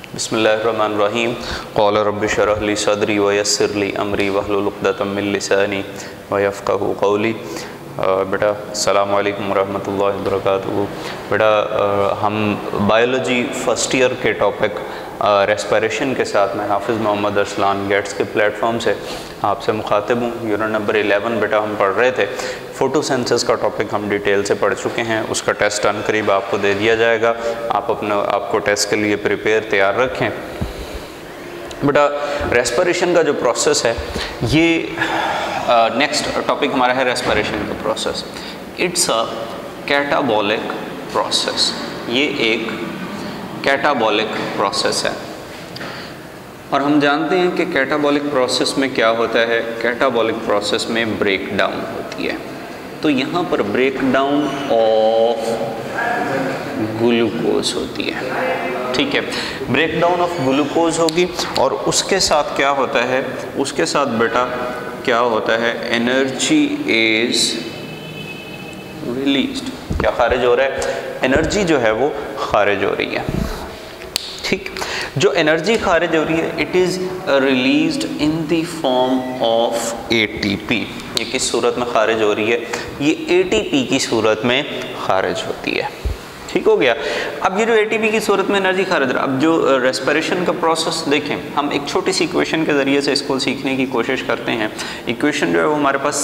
बिस्मिल्लाहिर्रहमानिर्रहीम। क़ाल रब्बि शरह ली सदरी व यस्सिर ली अमरी वहलुल उक़दतम मिन लिसानी व यफ़क़हू क़ौली। बेटा अस्सलामु अलैकुम रहमतुल्लाहि व बरकातुहू। बेटा हम बायोलॉजी फ़र्स्ट ईयर के टॉपिक रेस्पिरेशन के साथ मैं हाफिज़ मोहम्मद अरसलान गेट्स के प्लेटफॉर्म से आपसे मुखातिब हूँ। यूनिट नंबर 11 बेटा हम पढ़ रहे थे। फ़ोटोसिंथेसिस का टॉपिक हम डिटेल से पढ़ चुके हैं। उसका टेस्ट अनकरीब आपको दे दिया जाएगा। आपको टेस्ट के लिए प्रिपेयर तैयार रखें। बेटा रेस्पिरेशन का जो प्रोसेस है ये नेक्स्ट टॉपिक हमारा है रेस्पिरेशन का process. It's a catabolic process. ये एक कैटाबॉलिक प्रोसेस है और हम जानते हैं कि कैटाबॉलिक प्रोसेस में क्या होता है। कैटाबॉलिक प्रोसेस में ब्रेक डाउन होती है। तो यहाँ पर ब्रेक डाउन ऑफ ग्लूकोज होती है। ठीक है, ब्रेक डाउन ऑफ ग्लूकोज होगी और उसके साथ क्या होता है, उसके साथ बेटा क्या होता है, एनर्जी इज रिलीज्ड। क्या खारिज हो रहा है, एनर्जी जो है वो खारिज हो रही है। ठीक, जो एनर्जी खारिज हो रही है it is released in the form of ATP. ये किस सूरत में खारिज हो रही है, ये एटीपी की सूरत में खारिज होती है। ठीक हो गया। अब ये जो एटीपी की सूरत में एनर्जी खारिज रहा, अब जो रेस्पिरेशन का प्रोसेस देखें, हम एक छोटी सी इक्वेशन के ज़रिए से इसको सीखने की कोशिश करते हैं। इक्वेशन जो है वो हमारे पास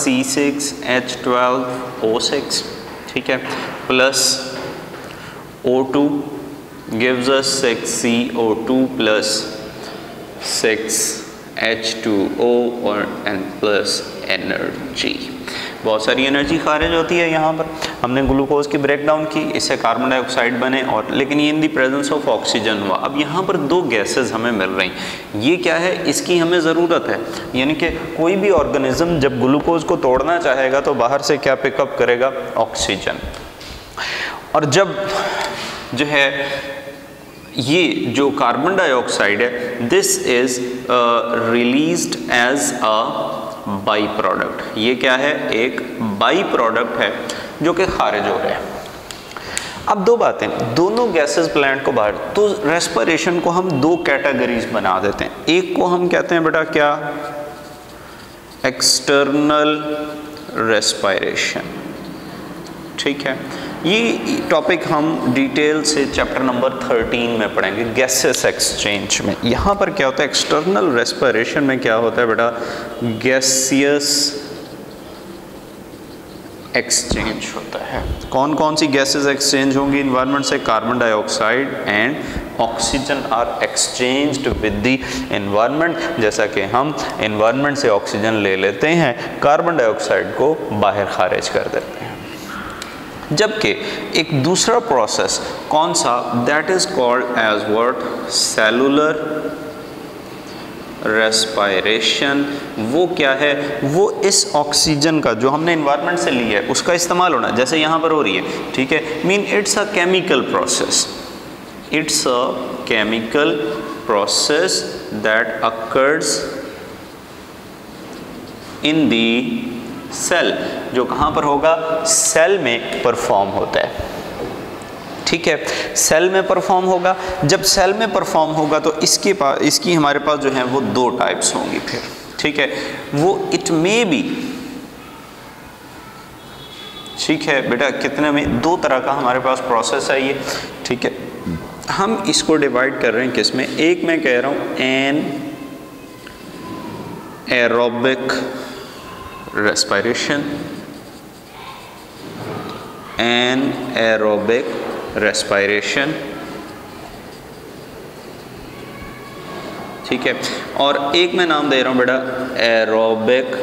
C6H12O6, ठीक है, plus O2 gives us 6CO2 plus 6H2O and plus energy. बहुत सारी एनर्जी खारिज होती है। यहाँ पर हमने ग्लूकोज की ब्रेक डाउन की, इससे कार्बन डाइऑक्साइड बने और लेकिन ये in the presence of oxygen हुआ। अब यहाँ पर दो गैसेस हमें मिल रही, ये क्या है, इसकी हमें ज़रूरत है। यानी कि कोई भी ऑर्गेनिज्म जब ग्लूकोज को तोड़ना चाहेगा तो बाहर से क्या पिकअप करेगा, ऑक्सीजन। और जब जो है ये जो कार्बन डाइऑक्साइड है this is released as a by product. ये क्या है, एक बाई प्रोडक्ट है जो कि खारिज हो रहा है। अब दो बातें, दोनों गैसेस प्लांट को बाहर, तो रेस्पिरेशन को हम दो कैटेगरीज बना देते हैं। एक को हम कहते हैं बेटा क्या, एक्सटर्नल रेस्पिरेशन। ठीक है, ये टॉपिक हम डिटेल से चैप्टर नंबर 13 में पढ़ेंगे, गैसेस एक्सचेंज में। यहाँ पर क्या होता है, एक्सटर्नल रेस्पिरेशन में क्या होता है बेटा, गैसियस एक्सचेंज होता है। कौन कौन सी गैसेस एक्सचेंज होंगी इन्वायरमेंट से, carbon dioxide and oxygen are exchanged with the environment. जैसा कि हम एनवायरनमेंट से ऑक्सीजन ले लेते हैं, कार्बन डाइऑक्साइड को बाहर खारिज कर देते हैं। जबकि एक दूसरा प्रोसेस कौन सा, that is called as what, cellular respiration. वो क्या है, वो इस ऑक्सीजन का जो हमने एनवायरनमेंट से लिया है उसका इस्तेमाल होना, जैसे यहाँ पर हो रही है। ठीक है, mean it's a chemical process, it's a chemical process that occurs in the cell. जो कहाँ पर होगा, सेल में परफॉर्म होता है। ठीक है, सेल में परफॉर्म होगा। जब सेल में परफॉर्म होगा तो इसकी हमारे पास जो है वो दो टाइप्स होंगी फिर। ठीक है, वो इट मे बी, ठीक है बेटा, कितने में, दो तरह का हमारे पास प्रोसेस है ये। ठीक है, हम इसको डिवाइड कर रहे हैं किस में, एक मैं कह रहा हूँ anaerobic respiration, anaerobic respiration। ठीक है, और एक मैं नाम दे रहा हूं बेटा एरोबिक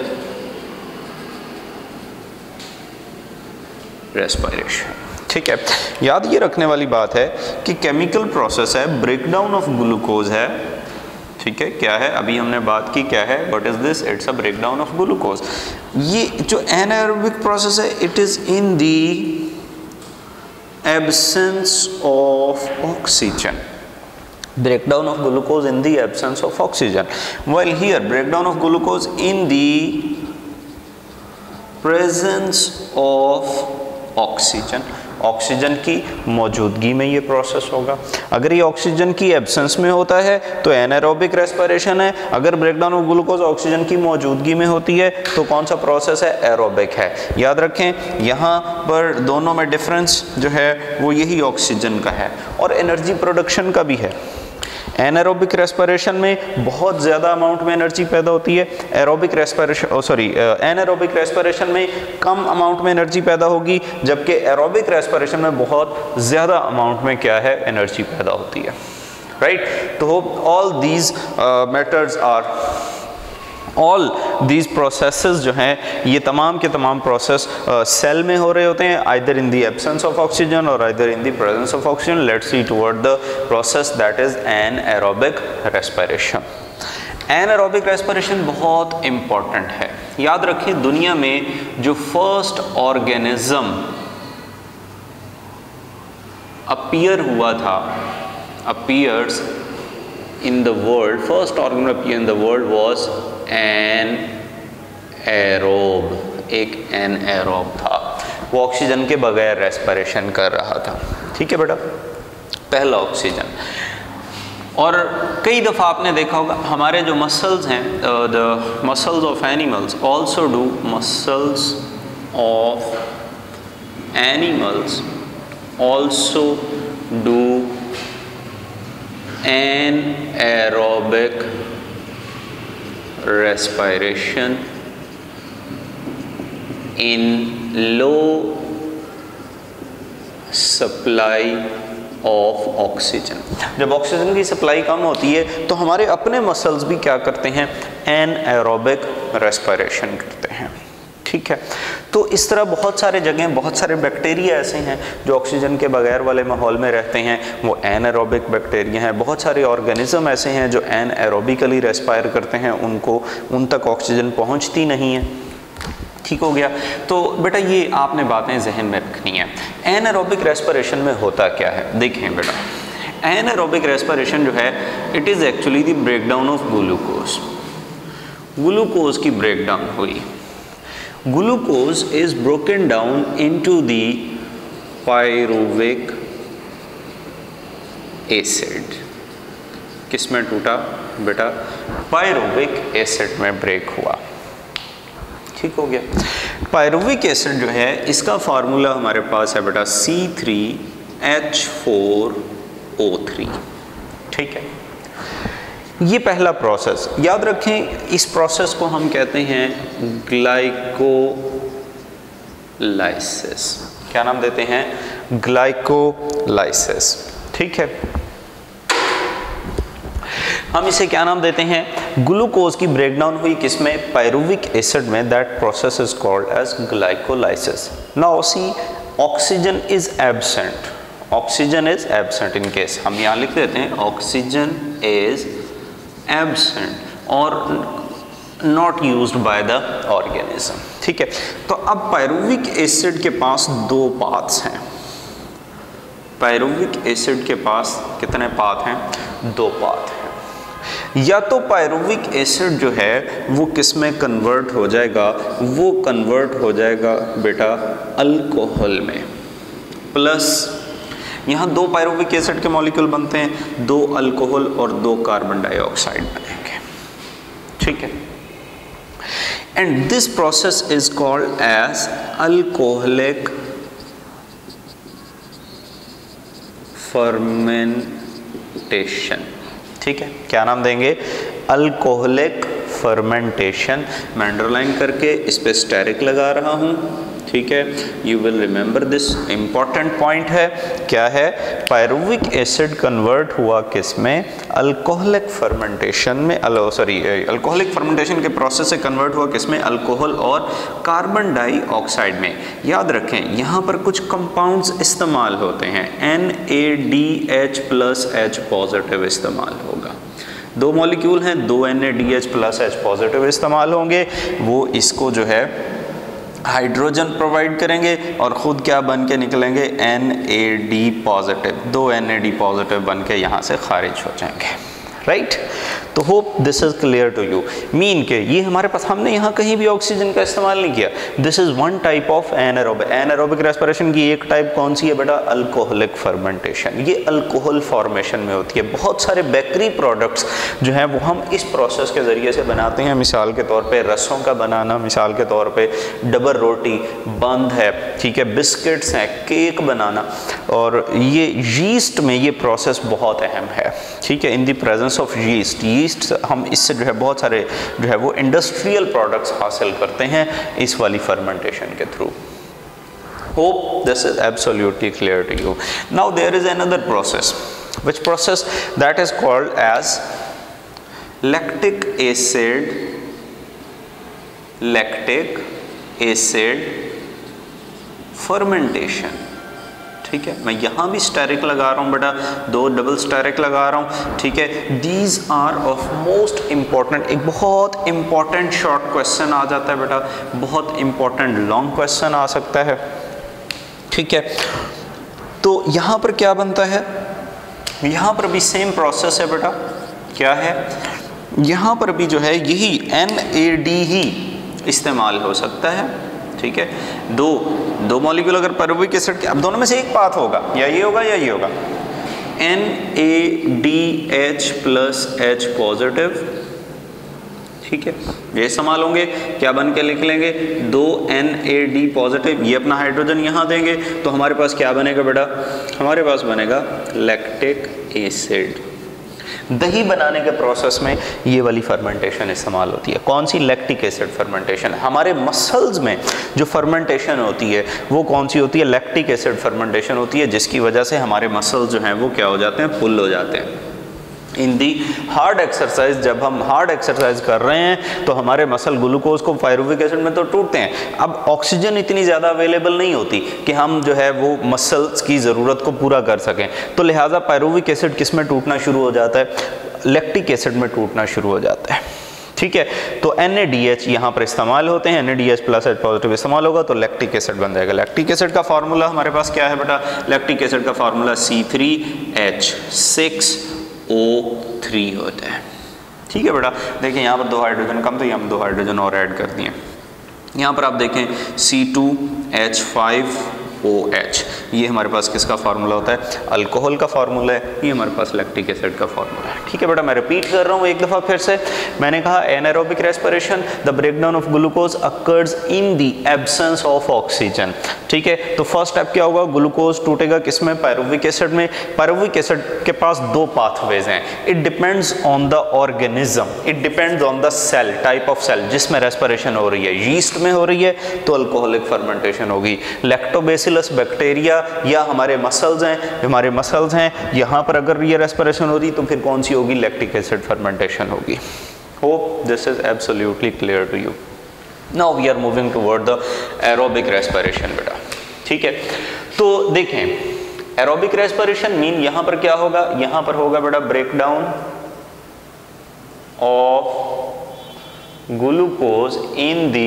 रेस्पिरेशन। ठीक है, याद ये रखने वाली बात है कि केमिकल प्रोसेस है, ब्रेकडाउन ऑफ ग्लूकोज है। ठीक है, क्या है, अभी हमने बात की क्या है, what is this, it's a breakdown of glucose. ये जो एनाएरोबिक प्रोसेस है it is in the absence of oxygen, breakdown of glucose in the absence of oxygen, while here breakdown of glucose in the presence of oxygen। Oxygen की मौजूदगी में ये process होगा। अगर ये ऑक्सीजन की एब्सेंस में होता है तो एनारोबिक रेस्पिरेशन है। अगर ब्रेकडाउन ऑफ ग्लूकोज ऑक्सीजन की मौजूदगी में होती है तो कौन सा प्रोसेस है? एरोबिक है। याद रखें यहाँ पर दोनों में डिफरेंस जो है वो यही ऑक्सीजन का है और एनर्जी प्रोडक्शन का भी है। एनारोबिक रेस्पिरेशन में बहुत ज़्यादा अमाउंट में एनर्जी पैदा होती है, एनारोबिक रेस्पिरेशन में कम अमाउंट में एनर्जी पैदा होगी, जबकि एरोबिक रेस्पिरेशन में बहुत ज़्यादा अमाउंट में क्या है? एनर्जी पैदा होती है। राइट, तो all these matters are all these processes जो हैं ये तमाम के तमाम प्रोसेस सेल में हो रहे होते हैं, either in the absence of oxygen और either in the presence of oxygen. Let's see toward the process that is anaerobic respiration. Anaerobic respiration बहुत इम्पॉर्टेंट है। याद रखें दुनिया में जो फर्स्ट ऑर्गेनिज्म अपीयर हुआ था, appears in the world, first organism appear in the world was anaerobe, एक एनएरोब था, वो ऑक्सीजन के बगैर रेस्पिरेशन कर रहा था। ठीक है बेटा, पहला ऑक्सीजन। और कई दफ़ा आपने देखा होगा हमारे जो मसल्स हैं, the muscles of animals also do, muscles of animals also do anaerobic respiration in low supply of oxygen। जब ऑक्सीजन की सप्लाई कम होती है तो हमारे अपने मसल्स भी क्या करते हैं? एनाएरोबिक रेस्पिरेशन करते हैं। ठीक है, तो इस तरह बहुत सारे जगह, बहुत सारे बैक्टीरिया ऐसे हैं जो ऑक्सीजन के बगैर वाले माहौल में रहते हैं, वो एनाएरोबिक बैक्टीरिया हैं। बहुत सारे ऑर्गेनिज्म ऐसे हैं जो एनाएरोबिकली रेस्पायर करते हैं, उन तक ऑक्सीजन पहुंचती नहीं है। ठीक हो गया, तो बेटा ये आपने बातें जहन में रखनी है। एनाएरोबिक रेस्पिरेशन में होता क्या है? देखें बेटा, एनाएरोबिक रेस्पिरेशन जो है it is actually the breakdown of glucose. Glucose की ब्रेकडाउन हुई। Glucose is broken down into the pyruvic acid। किस में टूटा बेटा? पायरुविक एसिड में ब्रेक हुआ। ठीक हो गया। पायरुविक एसिड जो है इसका फार्मूला हमारे पास है बेटा C3H4O3। ठीक है, ये पहला प्रोसेस। याद रखें इस प्रोसेस को हम कहते हैं ग्लाइकोलाइसिस। क्या नाम देते हैं? ग्लाइकोलाइसिस। ठीक है, हम इसे क्या नाम देते हैं? ग्लूकोज की ब्रेकडाउन हुई किसमें? पायरुविक एसिड में। That process is called as glycolysis. Now see, oxygen is absent, oxygen is absent in case, हम यहाँ लिख देते हैं ऑक्सीजन इज एब्सेंट और not used by the organism. ठीक है, तो अब पायरुविक एसिड के पास दो पाथ्स हैं। पायरुविक एसिड के पास कितने पाथ हैं? दो पाथ हैं। या तो पायरुविक एसिड जो है वो किस में कन्वर्ट हो जाएगा? वो कन्वर्ट हो जाएगा बेटा अल्कोहल में, प्लस यहाँ दो पायरुविक एसिड के मॉलिक्यूल बनते हैं, दो अल्कोहल और दो कार्बन डाइऑक्साइड बनेंगे। ठीक है, and this process is called as alcoholic fermentation. ठीक है, क्या नाम देंगे? Alcoholic fermentation. मैं अंडरलाइन करके इस पे स्टेरिक लगा रहा हूँ। ठीक है, you will remember this, important point है। क्या है? पायरुविक एसिड कन्वर्ट हुआ किस में? अल्कोहलिक फर्मेंटेशन में। अल्कोहलिक फर्मेंटेशन के प्रोसेस से कन्वर्ट हुआ किस में? अल्कोहल और कार्बन डाइऑक्साइड में। याद रखें यहाँ पर कुछ कंपाउंड्स इस्तेमाल होते हैं, NaDH+H पॉजिटिव इस्तेमाल होगा। दो मॉलिक्यूल हैं, दो NaDH+H पॉजिटिव इस्तेमाल होंगे, वो इसको जो है हाइड्रोजन प्रोवाइड करेंगे और ख़ुद क्या बन के निकलेंगे? NAD positive. दो NAD पॉजिटिव बन के यहाँ से खारिज हो जाएंगे। राइट। तो hope this is clear to you. Mean के ये हमारे पास, हमने यहाँ कहीं भी ऑक्सीजन का इस्तेमाल नहीं किया। This is one type of anaerobic. Anaerobic respiration की एक टाइप कौन सी है बेटा? Alcoholic fermentation. ये अल्कोहल फॉर्मेशन में होती है। बहुत सारे बेकरी प्रोडक्ट्स जो हैं वो हम इस प्रोसेस के ज़रिए से बनाते हैं। मिसाल के तौर पे रसों का बनाना, मिसाल के तौर पे डबर रोटी, बंद है, ठीक है, बिस्किट्स हैं, केक बनाना, और ये यीस्ट में ये प्रोसेस बहुत अहम है, ठीक है। In the presence of yeast हम इससे जो है बहुत सारे जो है वो इंडस्ट्रियल प्रोडक्ट्स हासिल करते हैं इस वाली फर्मेंटेशन के थ्रू। Hope this is absolutely clear to you. Now there is another process, which process that is called as lactic acid fermentation, ठीक है। मैं यहाँ भी स्टेरिक लगा रहा हूँ बेटा, 2 डबल स्टेरिक लगा रहा हूँ, ठीक है। These are of most important. एक बहुत इम्पॉर्टेंट शॉर्ट क्वेश्चन आ जाता है बेटा, बहुत इम्पॉर्टेंट लॉन्ग क्वेश्चन आ सकता है, ठीक है। तो यहाँ पर क्या बनता है? यहाँ पर भी सेम प्रोसेस है बेटा। क्या है? यहाँ पर भी जो है यही NAD ही इस्तेमाल हो सकता है, ठीक है। दो मॉलिक्यूल अगर पायरुविक एसिड के, अब दोनों में से एक पाथ होगा, या ये होगा या ये होगा। NADH प्लस H पॉजिटिव, ठीक है। ये इस्तेमाल होंगे, क्या बन के लिख लेंगे? 2 NAD पॉजिटिव, ये अपना हाइड्रोजन यहाँ देंगे, तो हमारे पास क्या बनेगा बेटा? हमारे पास बनेगा लैक्टिक एसिड। दही बनाने के प्रोसेस में ये वाली फर्मेंटेशन इस्तेमाल होती है। कौन सी? Lactic acid fermentation. हमारे मसल्स में जो फर्मेंटेशन होती है वो कौन सी होती है? लैक्टिक एसिड फर्मेंटेशन होती है, जिसकी वजह से हमारे मसल्स जो हैं वो क्या हो जाते हैं? पुल हो जाते हैं। इन दी हार्ड एक्सरसाइज, जब हम हार्ड एक्सरसाइज कर रहे हैं तो हमारे मसल ग्लूकोज को पायरुविक एसिड में तो टूटते हैं। अब ऑक्सीजन इतनी ज़्यादा अवेलेबल नहीं होती कि हम जो है वो मसल्स की ज़रूरत को पूरा कर सकें, तो लिहाजा पायरुविक एसिड किस में टूटना शुरू हो जाता है? लैक्टिक एसिड में टूटना शुरू हो जाता है, ठीक है। तो NADH यहाँ पर इस्तेमाल होते हैं, NADH प्लस H पॉजिटिव इस्तेमाल होगा तो लैक्टिक एसिड बन जाएगा। लैक्टिक एसिड का फार्मूला हमारे पास क्या है बेटा? लैक्टिक एसिड का फार्मूला C3H6O3 होता है, ठीक है बेटा। देखिए यहाँ पर 2 हाइड्रोजन कम, तो यहाँ 2 हाइड्रोजन और ऐड कर दिए। यहाँ पर आप देखें C2H5OH, ये हमारे पास किसका फार्मूला होता है? अल्कोहल का फार्मूला है। ये हमारे पास लैक्टिक एसिड का फार्मूला है, ठीक है बेटा। मैं रिपीट कर रहा हूँ एक दफ़ा फिर से। मैंने कहा anaerobic respiration, the breakdown of glucose occurs in the absence of oxygen, ठीक है। तो फर्स्ट स्टेप क्या होगा? ग्लूकोज टूटेगा किसमें? पायरुविक एसिड में। पायरुविक एसिड के पास 2 पाथवेज हैं। It depends on the organism, it depends on the cell, type of cell जिसमें रेस्पिरेशन हो रही है। यीस्ट में हो रही है तो अल्कोहलिक फर्मेंटेशन होगी। लैक्टोबैसिलस बैक्टीरिया या हमारे मसल्स हैं, यहाँ पर अगर ये रेस्पिरेशन हो रही तो फिर कौन सी होगी? लैक्टिक एसिड फर्मेंटेशन होगी। Hope this is absolutely clear to you. Now we are moving toward the aerobic respiration बेटा, ठीक है। तो देखें एरोबिक रेस्पिरेशन मीन यहाँ पर क्या होगा? यहाँ पर होगा बेटा breakdown of glucose in the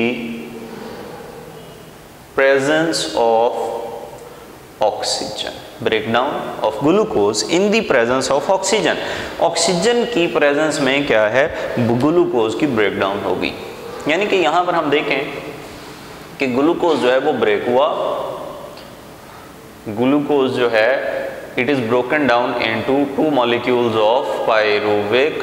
presence of oxygen. Breakdown of glucose in the presence of oxygen. Oxygen की प्रेजेंस में क्या है? ग्लूकोज की ब्रेकडाउन होगी। यानी कि यहाँ पर हम देखें कि ग्लूकोज जो है वो ब्रेक हुआ। ग्लूकोज जो है it is broken down into 2 molecules of pyruvic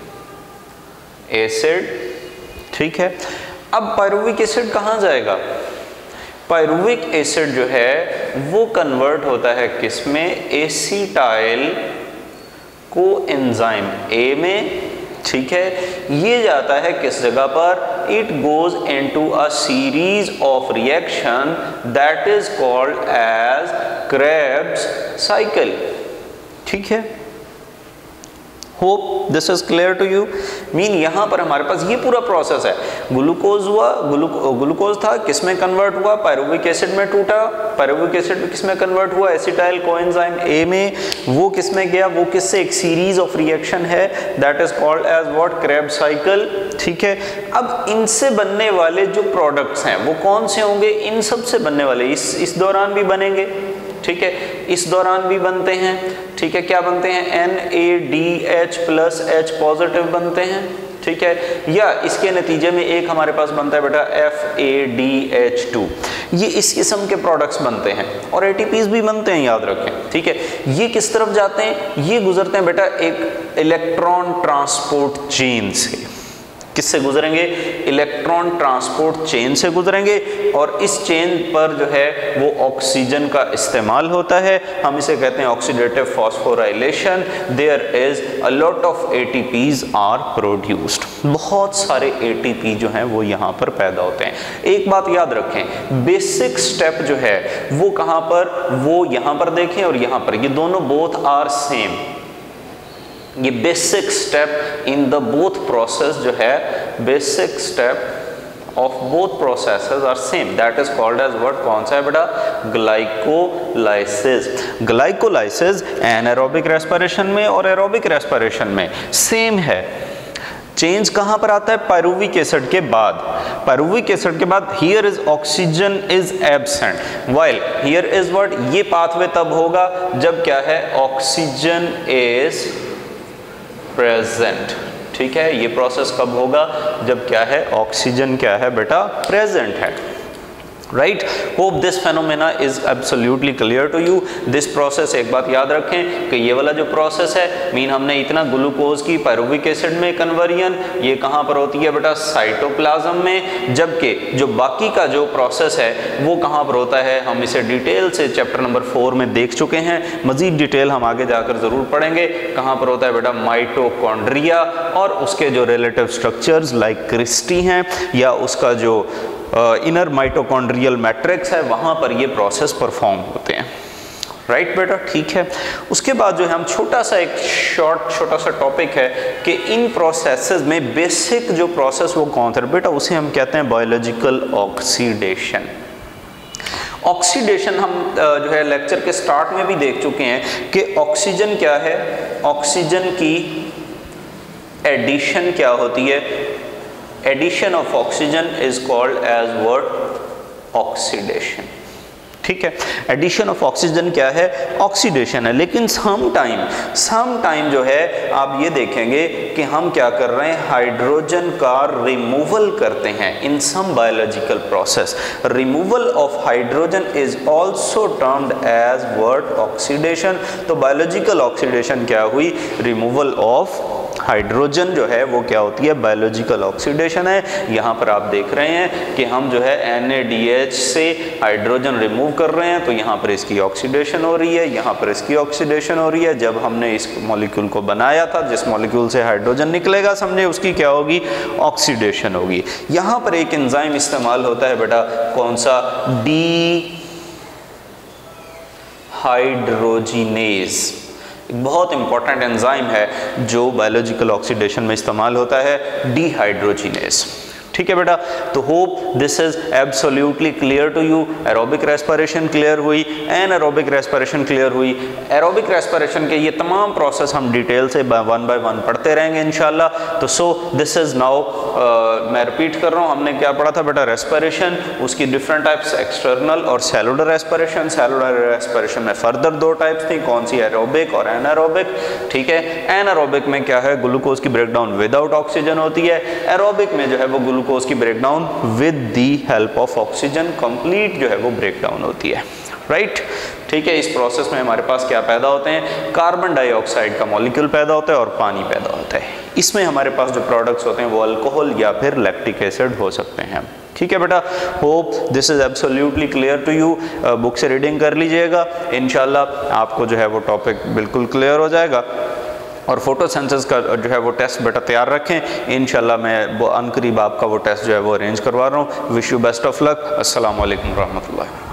acid, ठीक है। अब पायरुविक एसिड कहाँ जाएगा? पायरुविक एसिड जो है वो कन्वर्ट होता है किसमें? एसिटाइल कोएंजाइम A में, ठीक है। ये जाता है किस जगह पर? It goes into a series of reaction that is called as Krebs cycle, ठीक है। Hope this is clear to you. Mean यहाँ पर हमारे पास ये पूरा प्रोसेस है। ग्लूकोज हुआ, ग्लूकोज था, किस में कन्वर्ट हुआ? पायरुविक एसिड में टूटा। पायरुविक एसिड किस में कन्वर्ट हुआ? एसिटाइल कोएंजाइम A में। वो किस में गया? वो किससे? एक सीरीज ऑफ रिएक्शन है that is called as what? Krebs cycle, ठीक है। अब इनसे बनने वाले जो प्रोडक्ट्स हैं वो कौन से होंगे? इन सब से बनने वाले इस दौरान भी बनेंगे, ठीक है, इस दौरान भी बनते हैं, ठीक है, क्या बनते हैं, NADH प्लस H पॉजिटिव बनते हैं, ठीक है, या इसके नतीजे में एक हमारे पास बनता है बेटा FADH2, ये इस किस्म के प्रोडक्ट्स बनते हैं, और ATPs भी बनते हैं, याद रखें, ठीक है। ये किस तरफ जाते हैं, ये गुजरते हैं बेटा एक इलेक्ट्रॉन ट्रांसपोर्ट चेन से। किससे गुजरेंगे, इलेक्ट्रॉन ट्रांसपोर्ट चेन से गुजरेंगे, और इस चेन पर जो है वो ऑक्सीजन का इस्तेमाल होता है, हम इसे कहते हैं oxidative phosphorylation. There is a lot of ATPs are produced, बहुत सारे ATP जो हैं वो यहाँ पर पैदा होते हैं। एक बात याद रखें, बेसिक स्टेप जो है वो कहाँ पर, वो यहाँ पर देखें और यहाँ पर, ये दोनों बोथ आर सेम। ये basic step in the both process जो है, basic step of both processes are same, that is called as what, कौन सा है बेटा, ग्लाइकोलाइसिस। ग्लाइकोलाइसिस एनारोबिक रेस्पिरेशन में और एरोबिक रेस्पिरेशन में सेम है। चेंज कहां पर आता है, पायरुविक एसिड के बाद। पायरुविक एसिड के बाद here is oxygen is absent, while here is what, ये पाथवे तब होगा जब क्या है, ऑक्सीजन इज प्रेजेंट, ठीक है। ये प्रोसेस कब होगा, जब क्या है, ऑक्सीजन क्या है बेटा, प्रेजेंट है, right. Hope this phenomena is absolutely clear to you. This process, एक बात याद रखें कि ये वाला जो प्रोसेस है, मीन हमने इतना ग्लूकोज की पायरुविक एसिड में कन्वर्जन, ये कहाँ पर होती है बेटा, साइटोप्लाज्म में, जबकि जो बाकी का जो प्रोसेस है वो कहाँ पर होता है, हम इसे डिटेल से चैप्टर नंबर 4 में देख चुके हैं, मजीद डिटेल हम आगे जाकर ज़रूर पढ़ेंगे। कहाँ पर होता है बेटा, माइटोकॉन्ड्रिया, और उसके जो रिलेटिव स्ट्रक्चर्स लाइक क्रिस्टी हैं, या उसका जो इनर माइटोकॉन्ड्रियल मैट्रिक्स है, वहाँ पर ये प्रोसेस परफॉर्म होते हैं, राइट बेटा, ठीक है। उसके बाद जो है हम छोटा सा एक छोटा सा टॉपिक है कि इन प्रोसेसेस में बेसिक जो प्रोसेस वो कौन था बेटा, उसे हम कहते हैं बायोलॉजिकल ऑक्सीडेशन। ऑक्सीडेशन हम जो है लेक्चर के स्टार्ट में भी देख चुके हैं कि ऑक्सीजन क्या है, ऑक्सीजन की एडिशन क्या होती है, addition of oxygen is called as word oxidation, ठीक है। एडिशन ऑफ ऑक्सीजन क्या है, ऑक्सीडेशन है। लेकिन सम टाइम जो है आप ये देखेंगे कि हम क्या कर रहे हैं, हाइड्रोजन का रिमूवल करते हैं in some biological process. Removal of hydrogen is also termed as word oxidation. तो बायोलॉजिकल ऑक्सीडेशन क्या हुई, रिमूवल ऑफ हाइड्रोजन जो है वो क्या होती है, बायोलॉजिकल ऑक्सीडेशन है। यहाँ पर आप देख रहे हैं कि हम जो है NADH से हाइड्रोजन रिमूव कर रहे हैं, तो यहाँ पर इसकी ऑक्सीडेशन हो रही है, यहाँ पर इसकी ऑक्सीडेशन हो रही है। जब हमने इस मॉलिक्यूल को बनाया था, जिस मॉलिक्यूल से हाइड्रोजन निकलेगा, समझे उसकी क्या होगी, ऑक्सीडेशन होगी। यहाँ पर एक एंजाइम इस्तेमाल होता है बेटा, कौन सा, डिहाइड्रोजिनेज, बहुत इंपॉर्टेंट एंजाइम है जो बायोलॉजिकल ऑक्सीडेशन में इस्तेमाल होता है, डिहाइड्रोजिनेज, ठीक है बेटा। तो hope this is absolutely clear to you. Aerobic respiration clear हुई, एनारोबिक रेस्पिरेशन क्लियर हुई। एरोबिक रेस्पिरेशन के ये तमाम प्रोसेस हम डिटेल से 1 बाय 1 पढ़ते रहेंगे इंशाल्लाह। तो सो दिस इज नाउ, मैं रिपीट कर रहा हूँ, हमने क्या पढ़ा था बेटा, रेस्पिरेशन, उसकी डिफरेंट टाइप्स, एक्सटर्नल और सेलुलर रेस्पिरेशन। सेलुलर रेस्पिरेशन में फर्दर 2 टाइप्स थी, कौन सी, एरोबिक और एनारोबिक, ठीक है। एनारोबिक में क्या है, ग्लूकोज की ब्रेकडाउन विदाउट ऑक्सीजन होती है। एरोबिक में जो है वो ग्लूकोज की breakdown with the help of oxygen, complete जो है वो ब्रेकडाउन होती है, राइट, ठीक है। इस प्रोसेस में हमारे पास क्या पैदा होते हैं, कार्बन डाइऑक्साइड का मॉलिक्यूल पैदा होता है और पानी पैदा होता है। इसमें हमारे पास जो प्रोडक्ट्स होते हैं वो अल्कोहल या फिर लैक्टिक एसिड हो सकते हैं, ठीक है बेटा। Hope this is absolutely clear to you. Book से रीडिंग कर लीजिएगा, इंशाल्लाह आपको जो है वो टॉपिक बिल्कुल क्लियर हो जाएगा। और फोटोसेंसिस का जो है वो टेस्ट बेटा तैयार रखें, इंशाल्लाह मैं वो अनकरीब आपका वो टेस्ट जो है वो अरेंज करवा रहा हूँ। Wish you best of luck. अस्सलाम वालेकुम रहमतुल्लाह।